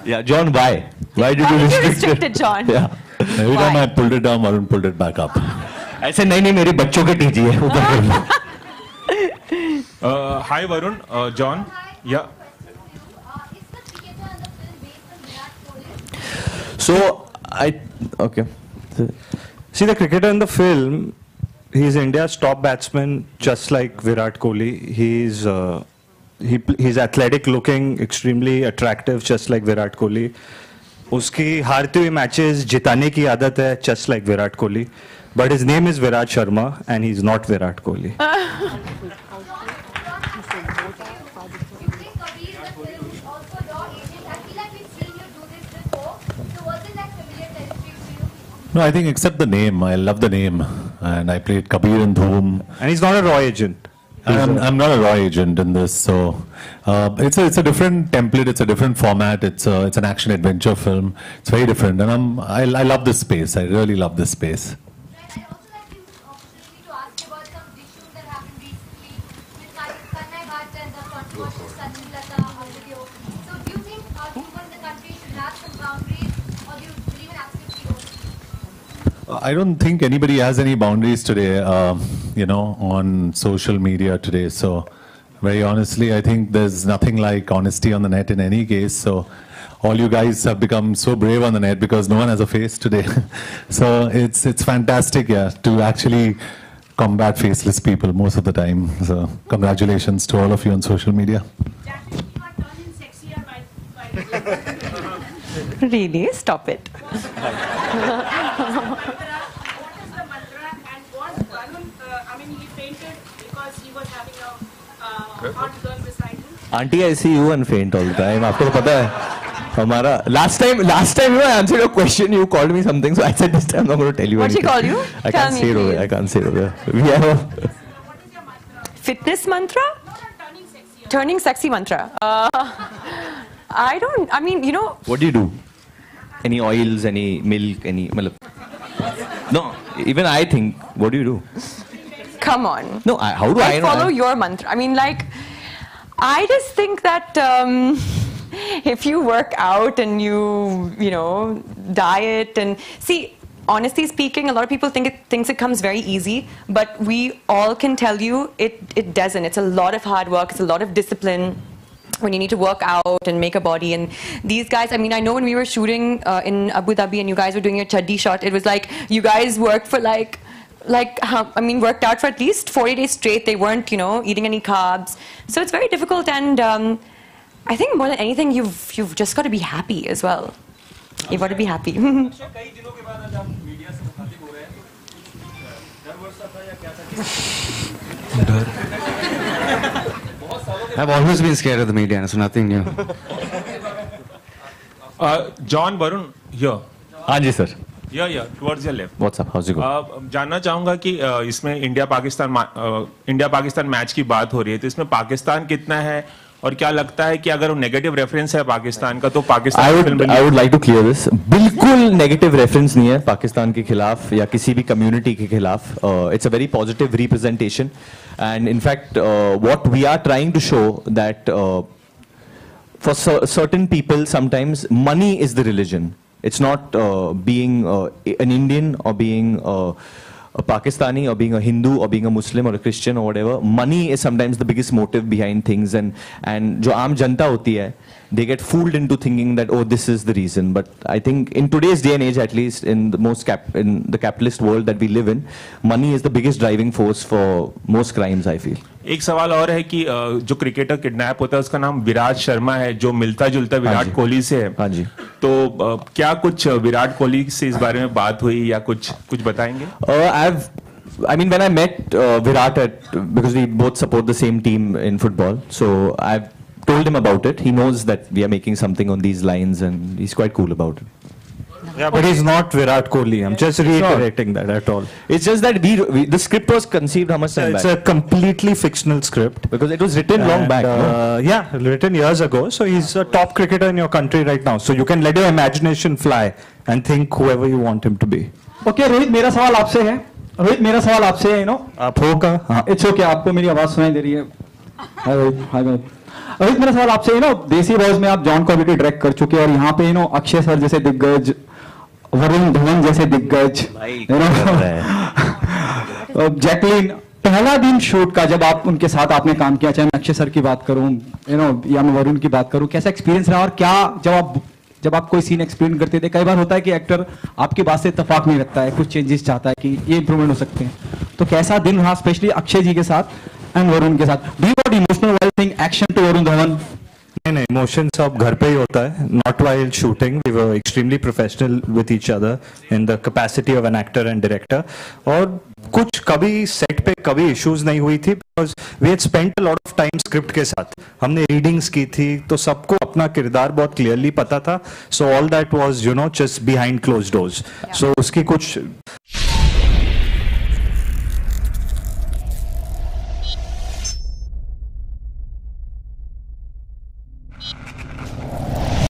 Yeah, John, why? Why did you restrict it, John? Yeah. Every time I pulled it down, Varun pulled it back up. ऐसे नहीं मेरे बच्चों के TG है ऊपर. Hi Varun, John. Yeah. So okay. See, the cricketer in the film, he's India's top batsman, just like Virat Kohli. He's athletic looking, extremely attractive, just like Virat Kohli. उसकी हारते हुए मैचेस जिताने की आदत है, just like Virat Kohli. But his name is Virat Sharma, and he's not Virat Kohli. No, I think except the name. I love the name. And I played Kabir in Dhoom. And he's not a raw agent. I'm not a raw agent in this, so it's a different template. It's a different format. It's an action adventure film. It's very different, and I love this space. I really love this space. I'd also like to ask you about some issues that happened recently with Kanai and the controversial video. So do you think people in the country should have some boundaries, or do you believe in absolutely no? I don't think anybody has any boundaries today, on social media today. So, very honestly, I think there's nothing like honesty on the net in any case. So, all you guys have become so brave on the net because no one has a face today. So, it's fantastic, to actually combat faceless people most of the time. So, congratulations to all of you on social media. Jacqueline, you are turning sexier by Really? Stop it. What is the mantra and what Varun, he fainted because he was having a hot girl beside him? Auntie, I see you and faint all the time. आपको तो पता है हमारा last time I answered your question, you called me something, so I said this time I'm not going to tell you What anything. she called you? I Tell can't me, say it over. please. I can't say it over. We have a What is your mantra? Fitness mantra? Turning sexier. Turning sexy mantra. What do you do? Any oils, any milk, any... No, even I think, what do you do? Come on. No, how do I know? follow your mantra. I just think that if you work out and you diet and see, honestly speaking, a lot of people thinks it comes very easy, but we all can tell you it doesn't. It's a lot of hard work. It's a lot of discipline when you need to work out and make a body. And these guys, I know when we were shooting in Abu Dhabi and you guys were doing your chaddi shot, it was like you guys worked for worked out for at least 40 days straight. They weren't, eating any carbs. So it's very difficult, and I think more than anything, you've just got to be happy as well. You've got to be happy. I've always been scared of the media, so nothing new. John, Varun, here. हाँ जी sir. Yeah, towards your left. What's up? How's it going? जानना चाहूंगा कि इसमें India Pakistan match की बात हो रही है, तो इसमें पाकिस्तान कितना है और क्या लगता है कि अगर वो नेगेटिव रेफरेंस है पाकिस्तान का तो Pakistan I would like to clear this. बिल्कुल नेगेटिव रेफरेंस नहीं है पाकिस्तान के खिलाफ या किसी भी कम्युनिटी के खिलाफ. It's a very positive representation, and in fact what we are trying to show that for certain people sometimes money is the religion. It's not being an Indian or being a Pakistani or being a Hindu or being a Muslim or a Christian or whatever. Money is sometimes the biggest motive behind things, and जो आम जनता होती है, they get fooled into thinking that this is the reason. But I think in today's day and age, at least in the capitalist world that we live in, money is the biggest driving force for most crimes, I feel. एक सवाल और है कि जो cricketer kidnap होता है उसका नाम विराट शर्मा है, जो मिलता जुलता विराट कोहली से है. हाँ जी. तो क्या कुछ विराट कोहली से इस बारे में बात हुई या कुछ बताएंगे? When I met Virat because we both support the same team in football, so I've told him about it. He knows that we are making something on these lines, and he's quite cool about it. Yeah, but he's not Virat Kohli. I'm just reiterating that at all. It's just that the script was conceived how much time back? It's a completely fictional script. Because it was written long back. Yeah, written years ago. So he's a top cricketer in your country right now. So you can let your imagination fly and think whoever you want him to be. Okay, Rohit, मेरा सवाल आपसे है. आप होगा. It's okay, आपको मेरी आवाज सुनाई दे रही है. Hi रोहित. रोहित मेरा सवाल आपसे देसी बॉयज में आप जॉन को ऑलरेडी डायरेक्ट कर चुके हैं और यहाँ पे अक्षय सर जैसे दिग्गज, वरुण धवन जैसे दिग्गज, जैकलिन, पहला दिन शूट का जब आप उनके साथ आपने काम किया, चाहे मैं अक्षय सर की बात करूं या मैं वरुण की बात करूं, कैसा एक्सपीरियंस रहा और क्या जब आप कोई सीन एक्सप्लेन करते थे, कई बार होता है कि एक्टर आपकी बात से इत्तेफाक नहीं रखता है, कुछ चेंजेस चाहता है कि ये इंप्रूवमेंट हो सकते हैं, तो कैसा दिन रहा स्पेशली अक्षय जी के साथ एंड वरुण के साथ? Do you got emotional while seeing action to Varun Dhawan? नहीं, इमोशन सब घर पे ही होता है, not while shooting. We were extremely professional with each other in the capacity of an actor and director. और कुछ कभी सेट पे कभी इश्यूज नहीं हुई थी because we had spent a lot of time script के साथ. हमने रीडिंग्स की थी तो सबको अपना किरदार बहुत क्लियरली पता था. So all that was just behind closed doors. So उसकी कुछ